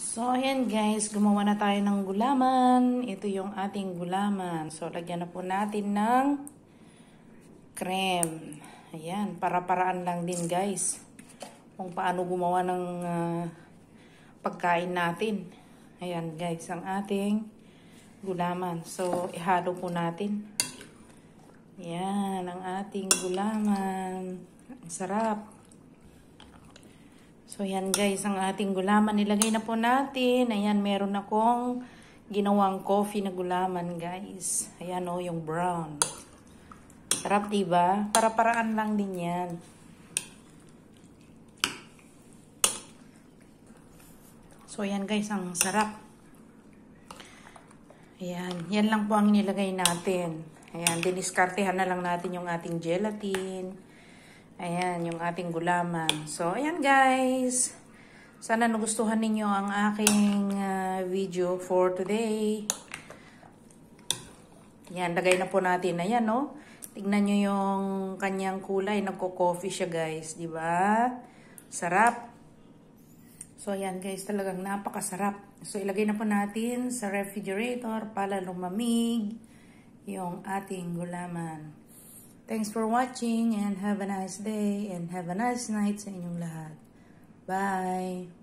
So, ayan guys, gumawa na tayo ng gulaman. Ito yung ating gulaman. So, lagyan na po natin ng cream. Ayan, para-paraan lang din guys. Kung paano gumawa ng pagkain natin. Ayan guys, ang ating gulaman. So, ihalo po natin. Ayan, ang ating gulaman. Ang sarap. So, yan guys, ang ating gulaman. Nilagay na po natin. Ayan, meron akong ginawang coffee na gulaman, guys. Ayan o, yung brown. Sarap, diba? Para-paraan lang din yan. So, ayan guys, ang sarap. Ayan, yan lang po ang nilagay natin. Ayan, diniskartehan na lang natin yung ating gelatin. Ayan, yung ating gulaman. So, ayan guys. Sana nagustuhan ninyo ang aking video for today. Ayan, lagay na po natin. Ayan, no? Tignan nyo yung kanyang kulay. Nagko-coffee siya guys. Diba? Sarap. So, ayan guys. Talagang napakasarap. So, ilagay na po natin sa refrigerator para lumamig yung ating gulaman. Thanks for watching and have a nice day and have a nice night sa inyong lahat. Bye!